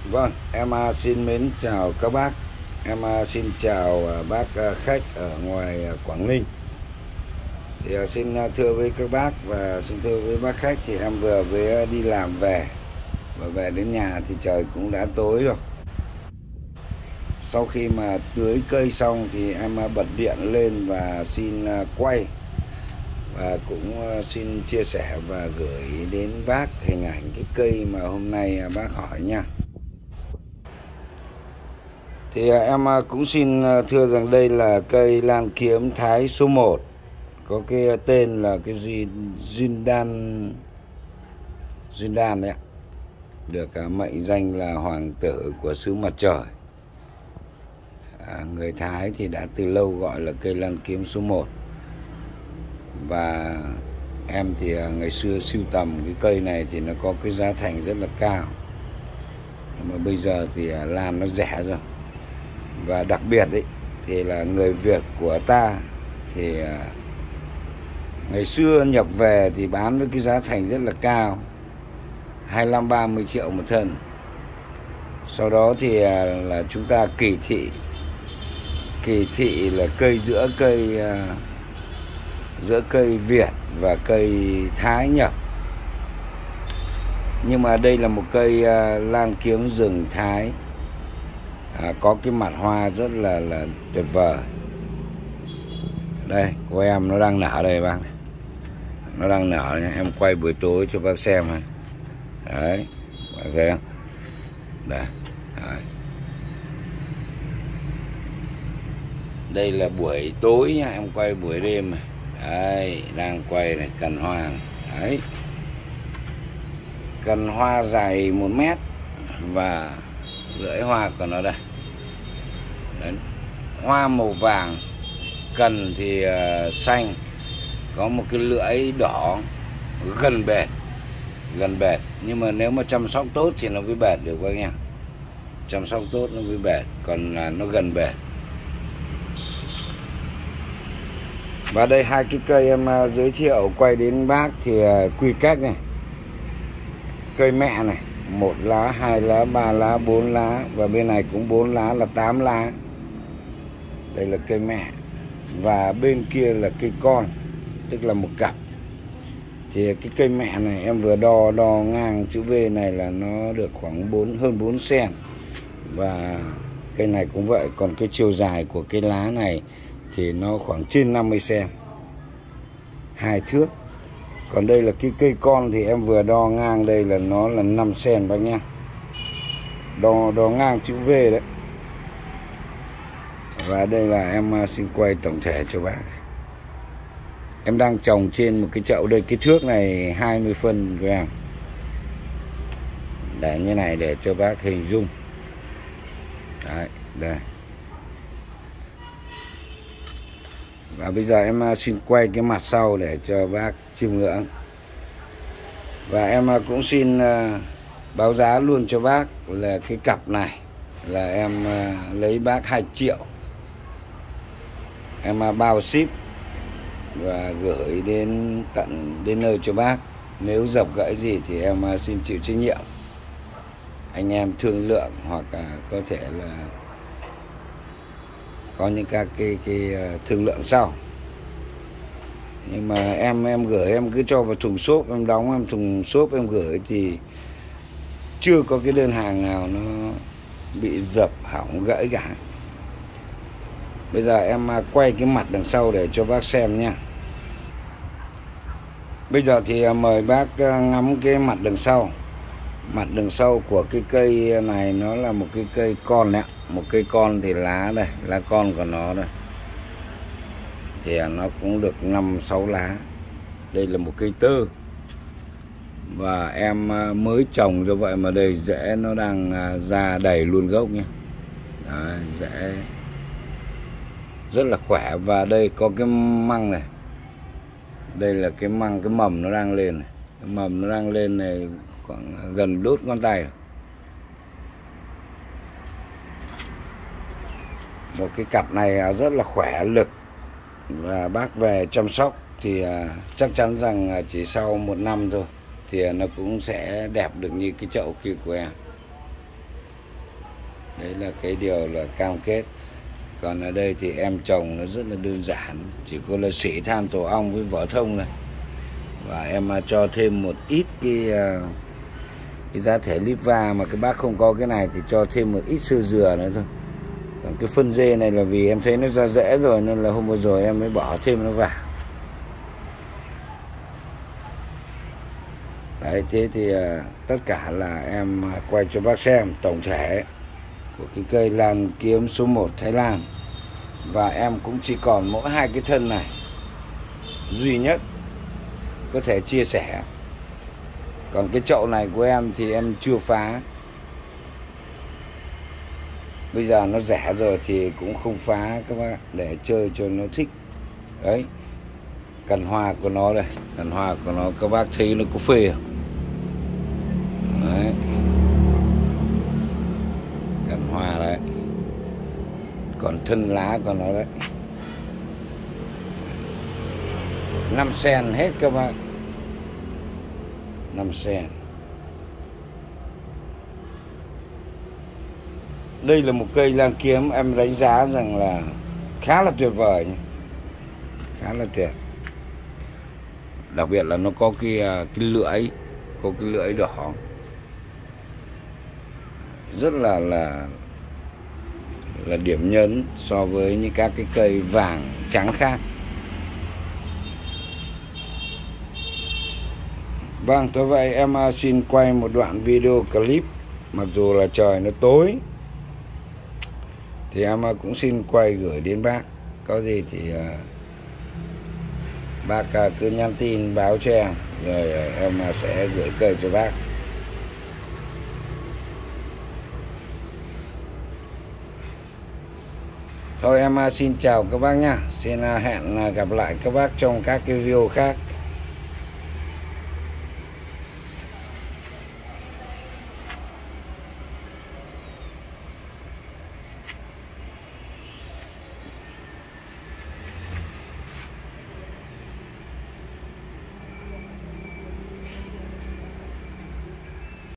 Vâng, em xin mến chào các bác. Em xin chào bác khách ở ngoài Quảng Ninh. Thì xin thưa với các bác và xin thưa với bác khách, thì em vừa mới đi làm về và về đến nhà thì trời cũng đã tối rồi. Sau khi mà tưới cây xong thì em bật điện lên và xin quay và cũng xin chia sẻ và gửi đến bác hình ảnh cái cây mà hôm nay bác hỏi nha. Thì em cũng xin thưa rằng đây là cây lan kiếm Thái số 1, có cái tên là cái gì Jindan đấy ạ, được mệnh danh là hoàng tử của xứ mặt trời. Người Thái thì đã từ lâu gọi là cây lan kiếm số 1. Và em thì ngày xưa sưu tầm cái cây này thì nó có cái giá thành rất là cao, mà bây giờ thì lan nó rẻ rồi. Và đặc biệt ấy, thì là người Việt của ta thì ngày xưa nhập về thì bán với cái giá thành rất là cao, 25-30 triệu một thân. Sau đó thì là chúng ta kỳ thị là cây giữa cây Việt và cây Thái nhập. Nhưng mà đây là một cây lan kiếm rừng Thái, có cái mặt hoa rất là tuyệt vời. Đây, của em nó đang nở đây bác. Nó đang nở nha. Em quay buổi tối cho bác xem này. Đấy, bác thấy không? Đây. Đấy. Đây là buổi tối nha, em quay buổi đêm này. Đấy, đang quay này, cần hoa này. Đấy. Cần hoa dài 1 mét và lưỡi hoa của nó đây. Đấy. Hoa màu vàng, cần thì xanh, có một cái lưỡi đỏ gần bệt. Nhưng mà nếu mà chăm sóc tốt thì nó mới bệt được bác nha. Chăm sóc tốt nó mới bệt, còn là nó gần bệt. Và đây hai cái cây em giới thiệu quay đến bác thì quy cách này. Cây mẹ này, 1 lá, 2 lá, 3 lá, 4 lá, và bên này cũng 4 lá là 8 lá. Đây là cây mẹ. Và bên kia là cây con, tức là một cặp. Thì cái cây mẹ này em vừa đo ngang chữ V này là nó được khoảng hơn 4 cm. Và cây này cũng vậy, còn cái chiều dài của cái lá này thì nó khoảng trên 50 cm, 2 thước. Còn đây là cái cây con thì em vừa đo ngang đây là nó là 5 cm bác nhá. Đo ngang chữ V đấy. Và đây là em xin quay tổng thể cho bác. Em đang trồng trên một cái chậu đây, cái thước này 20 phân của em. Để như này để cho bác hình dung. Đấy, đây. Và bây giờ em xin quay cái mặt sau để cho bác chiêm ngưỡng. Và em cũng xin báo giá luôn cho bác là cái cặp này là em lấy bác 2 triệu. Em bao ship và gửi đến tận đến nơi cho bác. Nếu dập gãy gì thì em xin chịu trách nhiệm. Anh em thương lượng hoặc có thể là có những các cái thương lượng sau. Nhưng mà em gửi, em cứ cho vào thùng xốp, em đóng em thùng xốp em gửi thì chưa có cái đơn hàng nào nó bị dập hỏng gãy cả. Bây giờ em quay cái mặt đằng sau để cho bác xem nha. Bây giờ thì mời bác ngắm cái mặt đằng sau. Mặt đằng sau của cái cây này nó là một cái cây con đấy. Một cây con thì lá đây, lá con của nó đây. Thì nó cũng được 5-6 lá. Đây là một cây tơ. Và em mới trồng cho vậy mà đây rễ nó đang ra đầy luôn gốc nhé. Đấy, rễ rất là khỏe. Và đây có cái măng này. Đây là cái măng, cái mầm nó đang lên này. Cái mầm nó đang lên này khoảng gần đốt ngón tay rồi. Một cái cặp này rất là khỏe lực. Và bác về chăm sóc thì chắc chắn rằng chỉ sau 1 năm thôi thì nó cũng sẽ đẹp được như cái chậu kia của em. Đấy là cái điều là cam kết. Còn ở đây thì em trồng nó rất là đơn giản, chỉ có là xỉ than tổ ong với vỏ thông này, và em cho thêm một ít cái giá thể Lipa, mà cái bác không có cái này thì cho thêm một ít sơ dừa nữa thôi. Còn cái phân dê này là vì em thấy nó ra rễ rồi nên là hôm vừa rồi em mới bỏ thêm nó vào. Đấy, thế thì tất cả là em quay cho bác xem tổng thể của cái cây lan kiếm số 1 Thái Lan. Và em cũng chỉ còn mỗi 2 cái thân này duy nhất có thể chia sẻ. Còn cái chậu này của em thì em chưa phá. Bây giờ nó rẻ rồi thì cũng không phá các bác, để chơi cho nó thích. Đấy, cành hoa của nó đây, cành hoa của nó các bác thấy nó có phê không? Đấy, cành hoa đấy, còn thân lá của nó đấy, 5 sen hết các bác, 5 sen. Đây là một cây lan kiếm em đánh giá rằng là khá là tuyệt vời nhé. Khá là tuyệt. Đặc biệt là nó có cái lưỡi, có cái lưỡi đỏ, rất là điểm nhấn so với những các cái cây vàng trắng khác. Vâng, thế vậy em xin quay một đoạn video clip. Mặc dù là trời nó tối thì em cũng xin quay gửi đến bác. Có gì thì bác cứ nhắn tin báo cho em, rồi em sẽ gửi cây cho bác. Thôi em xin chào các bác nhá. Xin hẹn gặp lại các bác trong các cái video khác.